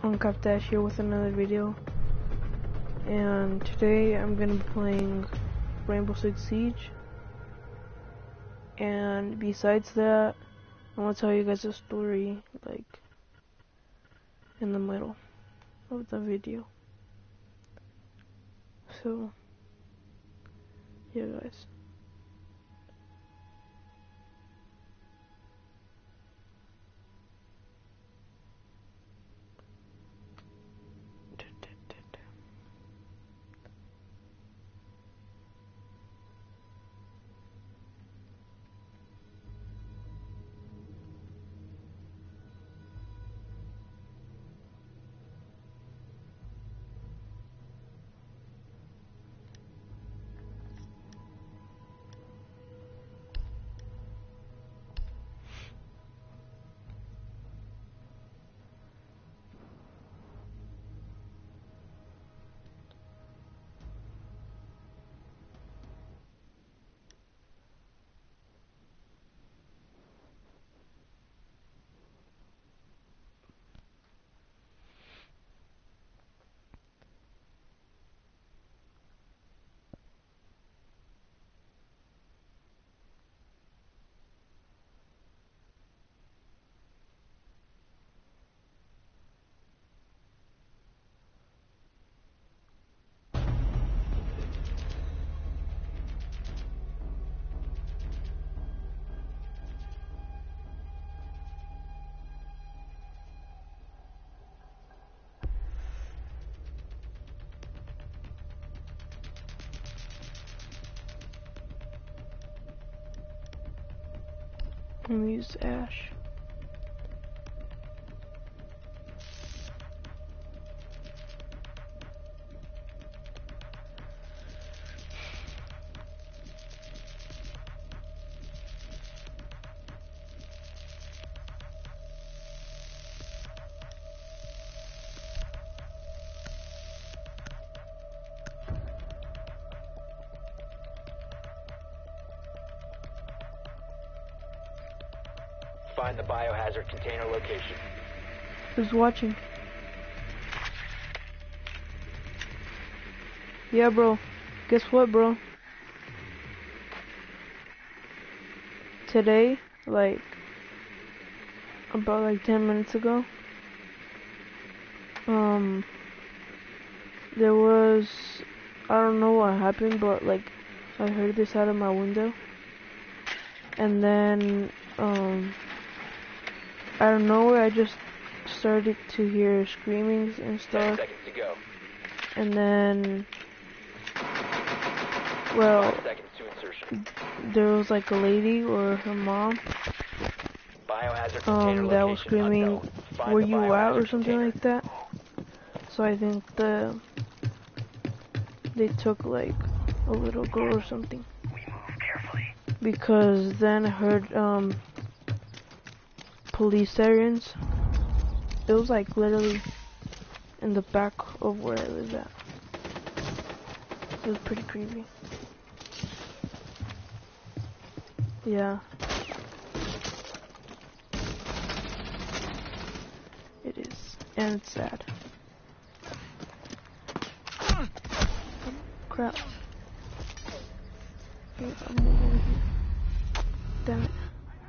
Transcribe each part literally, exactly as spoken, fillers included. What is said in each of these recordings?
Uncaptash here with another video, and today I'm gonna be playing Rainbow Six Siege. And besides that, I want to tell you guys a story, like, in the middle of the video. So, yeah, guys. I'm gonna use Ash. Find the biohazard container location. Who's watching? Yeah, bro. Guess what, bro? Today, like, about like ten minutes ago, um, there was, I don't know what happened, but like, I heard this out of my window, and then, um, out of nowhere, I just started to hear screamings and stuff. Ten seconds to go. And then, well, Five seconds to insertion. there was like a lady or her mom, Biohazard container um, that was location screaming, unknown. Find "Were the you out?" or biohazard something container. like that. So I think the they took like a little girl or something. We move carefully. Because then I heard um police sirens. It was like literally in the back of where I live at. It was pretty creepy. Yeah. It is. And it's sad. Crap. Okay, I'm over here. Damn it.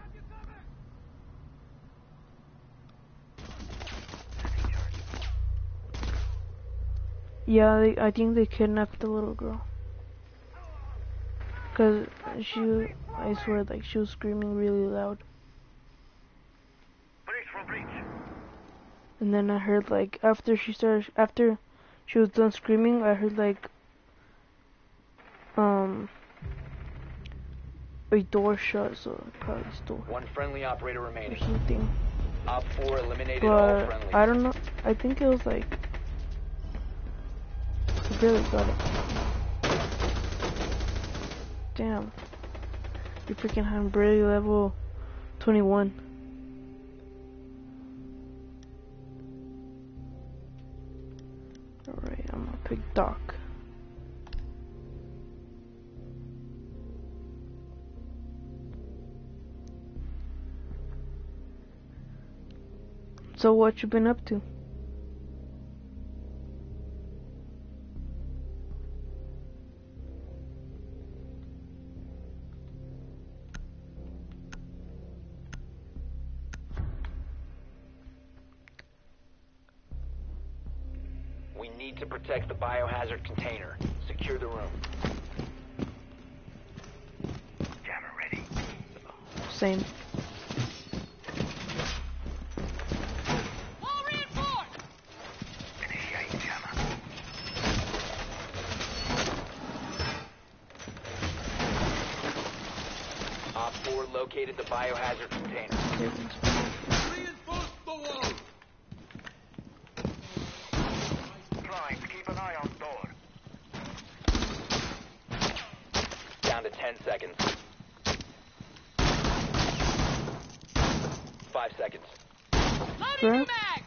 Yeah, they, I think they kidnapped the little girl. Cause she, I swear, like she was screaming really loud. And then I heard like after she started, after she was done screaming, I heard like um a door shut, so I probably stole One friendly operator or remaining. something. Op four eliminated all But friendly. I don't know. I think it was like I barely got it. Damn. You freaking had barely level twenty-one. Alright, I'm gonna pick Doc. So what you been up to? need to protect the biohazard container. Secure the room. Jammer ready. Same. Wall reinforced! Initiate jammer. Op four located the biohazard container. Reinforce the wall! Blind, keep an eye on door. Down to ten seconds. Five seconds. Loading Sure. mag!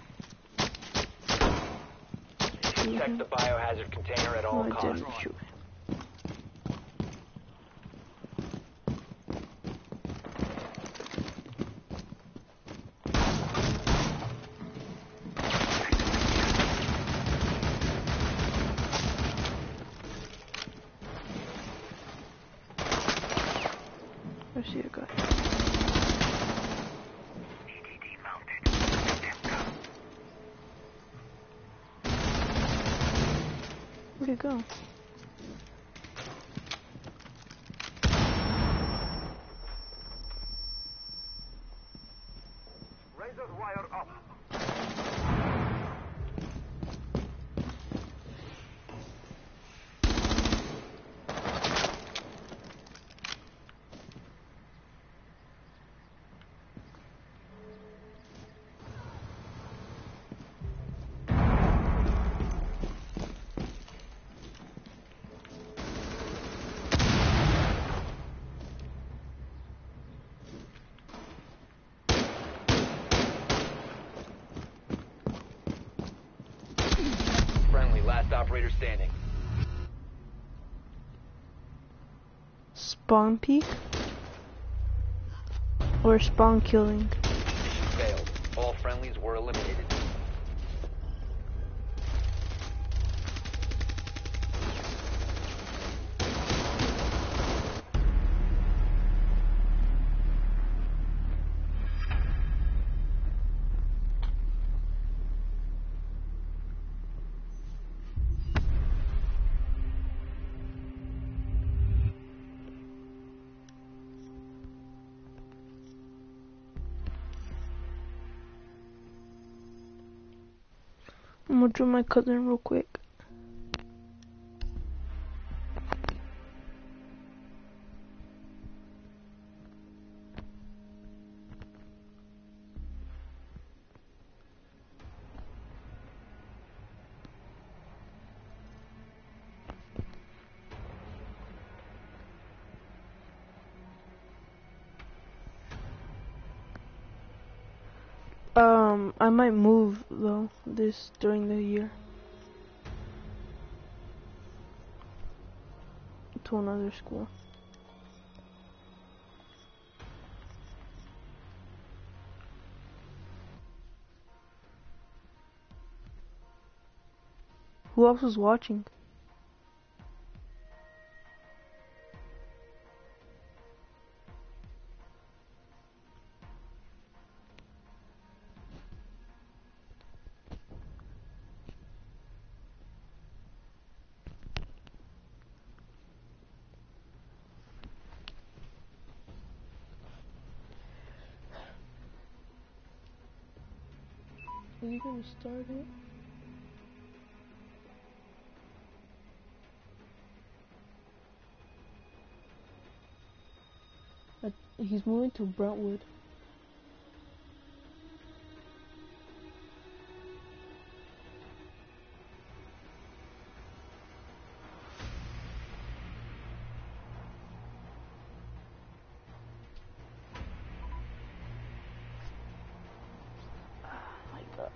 Protect the biohazard container at all No, I costs. didn't shoot. I see a guy. E T D mounted. Where'd he go? Razor's wire up. Friendly, last operator standing. Spawn peek? Or spawn killing? Failed. All friendlies were eliminated. I'm gonna join my cousin real quick. Um, I might move though this during the year to another school. Who else is watching? Are you gonna start it? Uh, he's moving to Brentwood. Oh my god.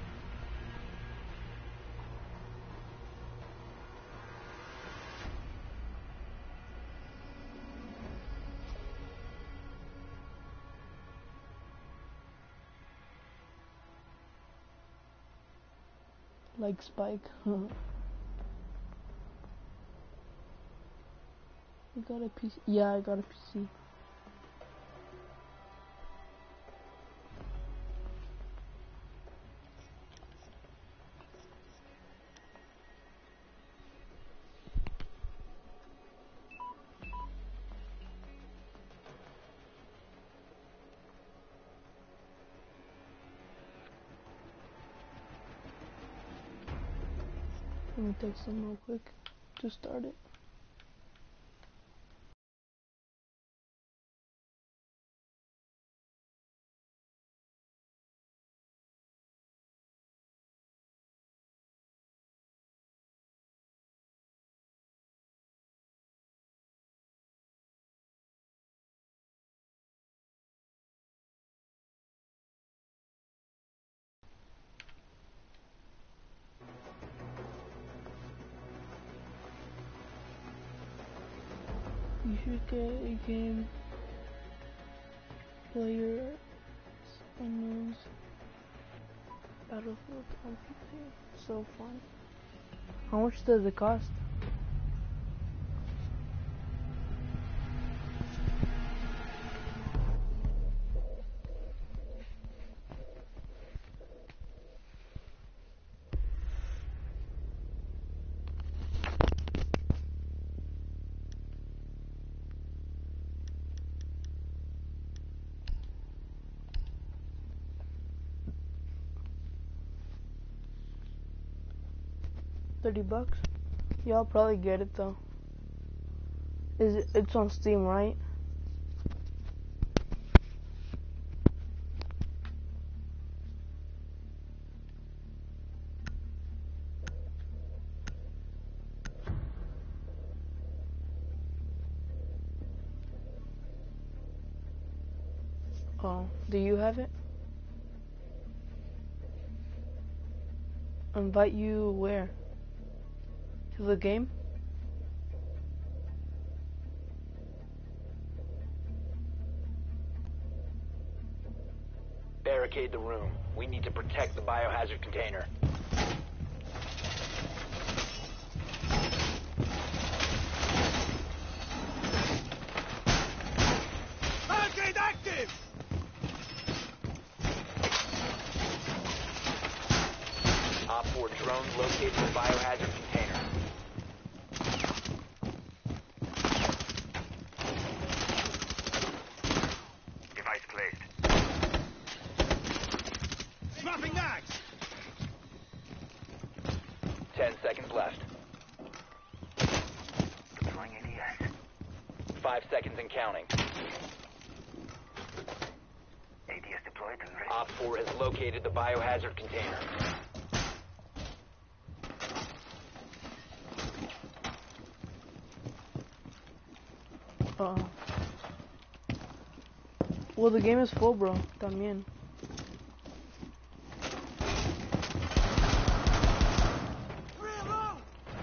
Like Spike. You got a P C? Yeah, I got a P C. Let me text them real quick to start it. You should get a game player unknowns Battlefield on P C. So fun. How much does it cost? Thirty bucks? Yeah, I'll probably get it though. Is it? It's on Steam, right? Oh, do you have it? Invite you where? To the game? Barricade the room. We need to protect the biohazard container. Barricade active! Op four drones located the biohazard container. Device placed. Swapping mags! Ten seconds left. Deploying A D S. Five seconds and counting. A D S deployed and ready. Op four has located the biohazard container. Uh. Well, the game is full, bro. También. Reload!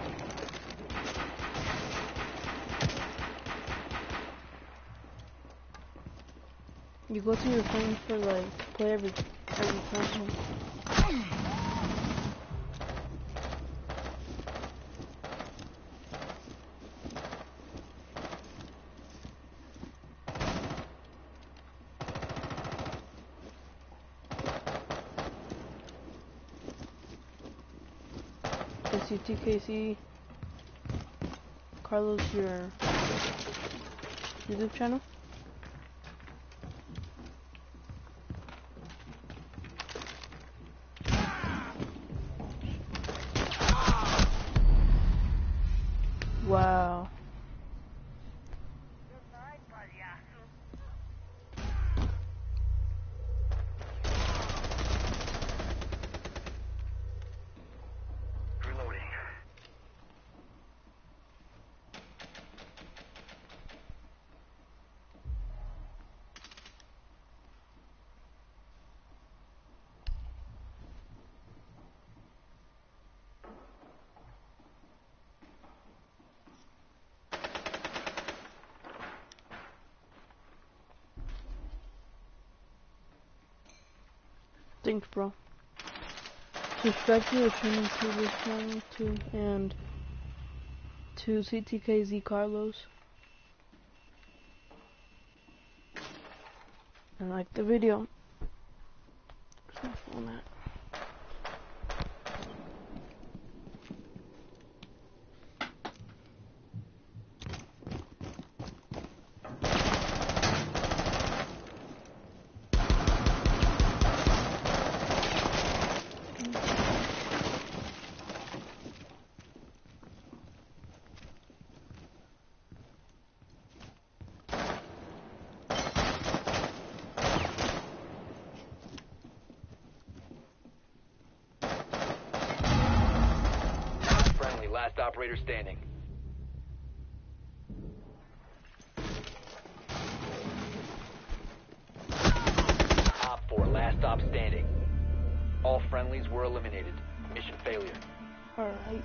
You go to your phone for like play every every console. Is your T K C Carlos your YouTube channel? Wow. Reloading. Thanks, bro. Subscribe to the training to this channel too, and to C T K Z Carlos. And like the video. Where's my phone at? last operator standing. Op four, last stop standing. All friendlies were eliminated. Mission failure. Alright.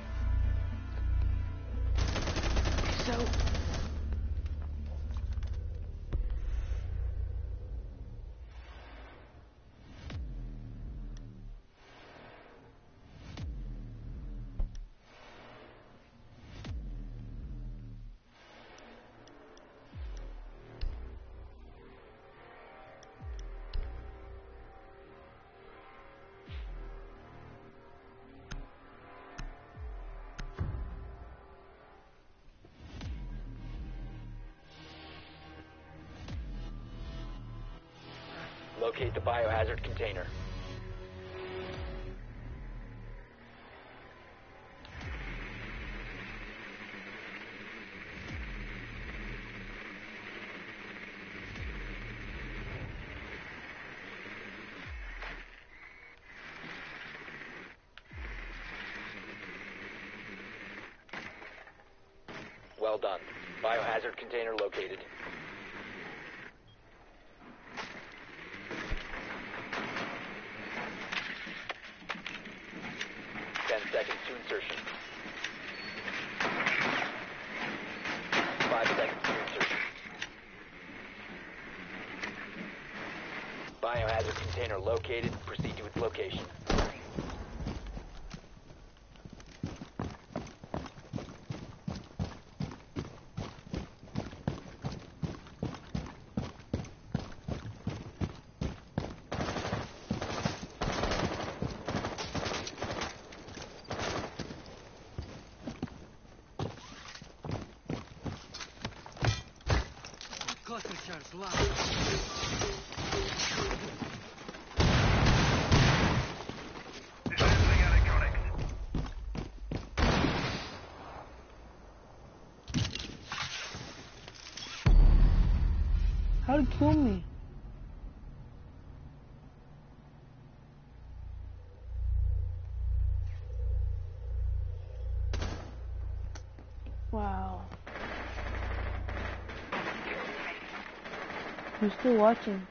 So. Locate the biohazard container. Well done. Biohazard container located. Ten seconds to insertion. Five seconds to insertion. Biohazard container located. Proceed to its location. Cluster charge locked. Disabling electronics. How to kill me? Wow. I'm still watching.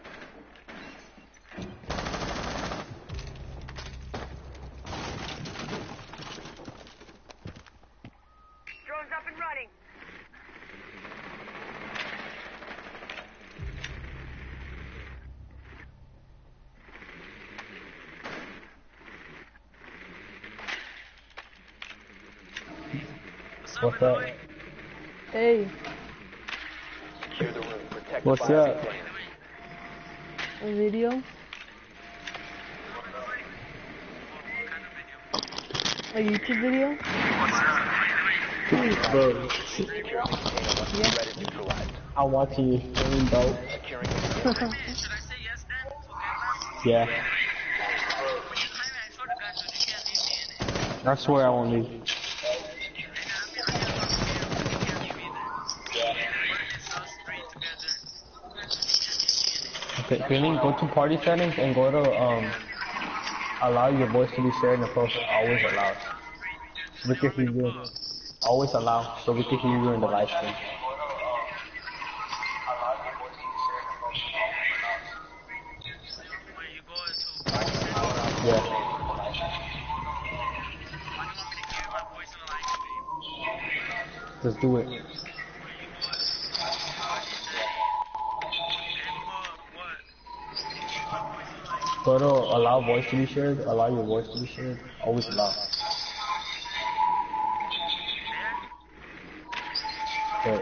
Drone's up and running. What's up? Hey, Secure the room. Protect What's the up? biocontainer. a video? A YouTube video? Bro, Secure the container once the threat is neutralized. I'm watching you stream, dope. Securing the container. Yeah. I swear I won't leave. Okay, Feeling, go to party settings and go to um allow your voice to be shared in the post. Always allow. So we can hear you. Always allow, so we can hear you in the live stream. Yeah. Just do it. Go to allow voice to be shared, allow your voice to be shared, always allow. Okay.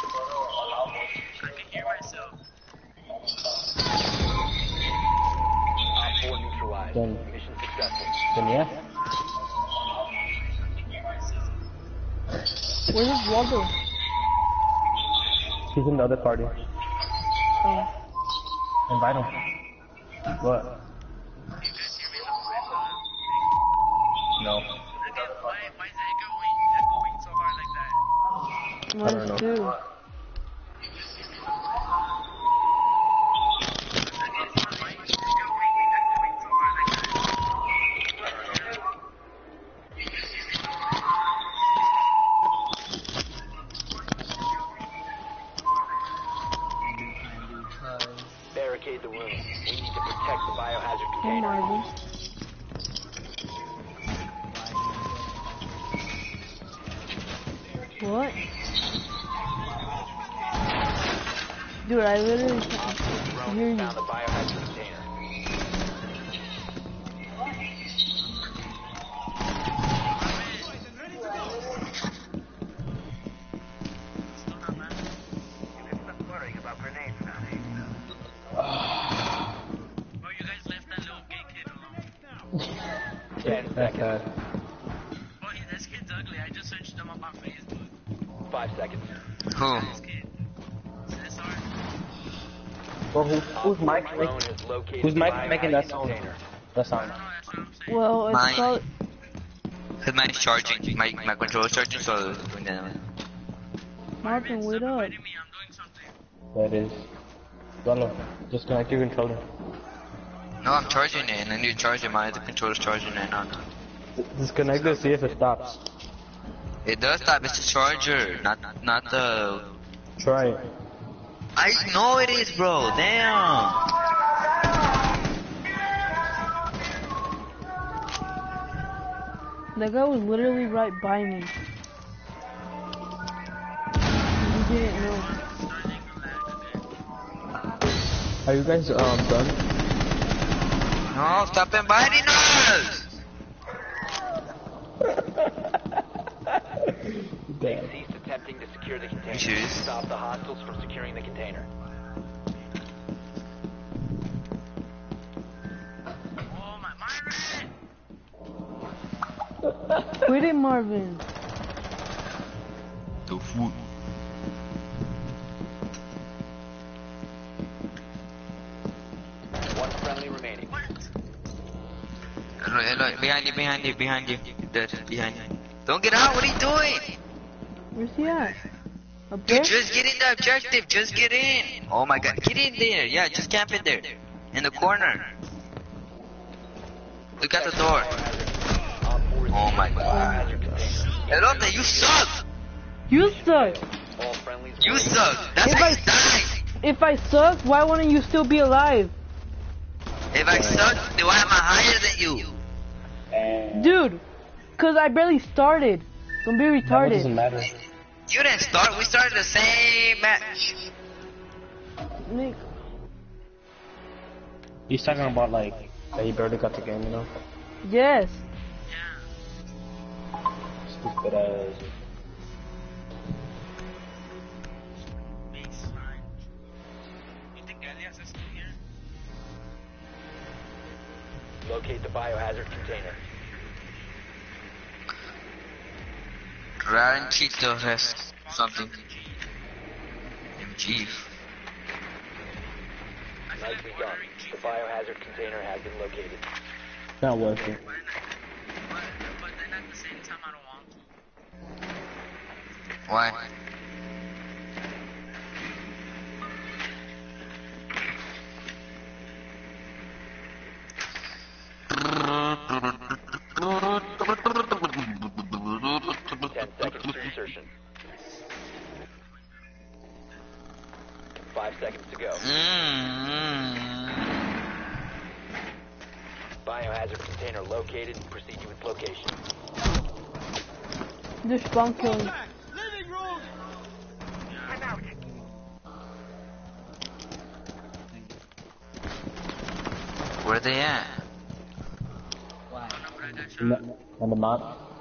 Op four neutralized. Then, Mission successful. then yeah. Where's this Waldo? He's in the other party. Oh. Invite him. What? No. Mine don't know. too. What? Dude, I literally can't hear you. Found the biohazard container. Ready to go. Stop worrying about grenades now. Oh, you guys left that little gay kid alone. Ten That's seconds. bad. Oh, yeah, this kid's ugly. I just searched him up on Facebook. Five seconds. Who? This kid. Cesar. Well, who, who's Mike? Drone Make, has located who's the Mike making that biohazard sound? container. That I sound. don't know, that's what I'm saying. Well, it's Mine. called. Cause mine is charging. My my controller's charging, so it's doing that. Marvin, wait Stop up. inviting me. I'm doing something. That is. Rolo, just connect your controller. No, I'm charging it, and I need to charge it. My other controller's charging it now. Disconnect it, see if it stops. It does stop. It's the charger, not not the. Try it. I know it is, bro. Damn. That guy was literally right by me. You didn't know. Are you guys um done? No, stop inviting us. Damn. Cease attempting to secure the container. You serious? Stop the hostiles from securing the container. Oh, my Myron! Quit it, Marvin. The food. One friendly remaining. Look, look, behind you, behind you, behind you. Dead, behind you. Don't get out. What are you doing? Where's he at? Up there? Dude, just get in the objective. Just get in. Oh my god, get in there. Yeah, just camp in there. In the corner. Look at the door. Oh my god. Elote, you suck. You suck. All friendlies You will- suck. That's If why I- you died. If I suck, why wouldn't you still be alive? If I suck, then why am I higher than you? Dude, cause I barely started. Don't be That doesn't retarded. matter. You didn't start. We started the same match. Nick. He's talking about like that he barely got the game, you know? Yes. Stupid ass. Makes fine. You think Elias is still here? Locate the biohazard container. Ranchito has something. M G. Nicely done. The biohazard container has been located. Not worth it. But, but then at the same time, I don't want to. Why? Ten seconds to insertion. Five seconds to go. Mm-hmm. Biohazard container located. Proceed to its location. Just spawn killing. Living room. I'm out. Where they at? On the- On the map.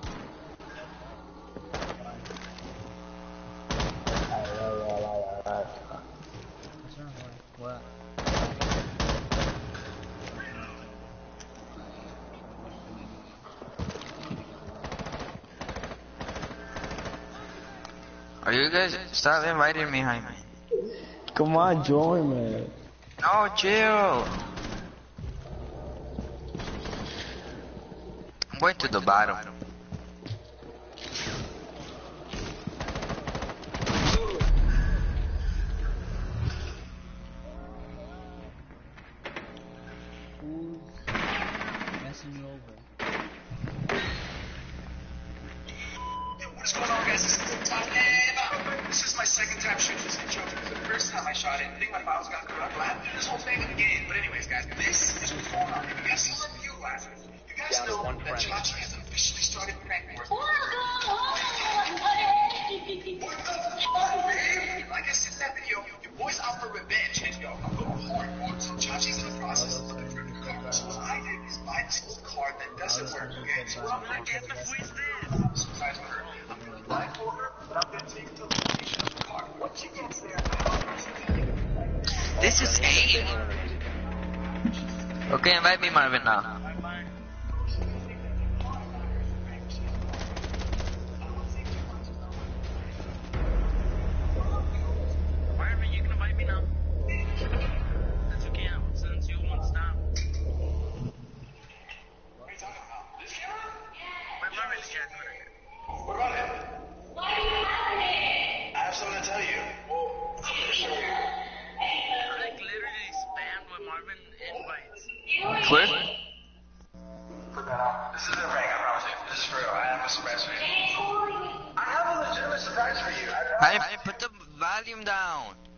Are you guys stop inviting me, Jaime? Come on, join, man. No, chill. I'm going to the bottom. Messing you over. What's going on, guys? This is Talib. This is my second time shooting this intro. The first time I shot it, I think my files got corrupt. I have to do this whole thing again. But anyways, guys, this is what's going on. You guys see some of you laughing. You guys Down to know one that friendly. Chachi has officially started prank wars. Okay, so what I'm gonna What get the fuck is this? sympathize with her. I'm gonna blindfold her, but I'm gonna take the location of the car. Once she gets there, This is aim. Okay, invite me, Marvin, now. Marvin, you can invite me now. That's okay, since you won't stop. what are you talking about? This camera? My Marvin is chat doing it. What about it? I have something to tell you. Well, I'm gonna show you. Like literally spammed with Marvin invites. Clear? Put that out. This isn't a prank, I promise you. This is for real. I have a surprise for you. I have a legitimate surprise for you. I promise. I put the volume down.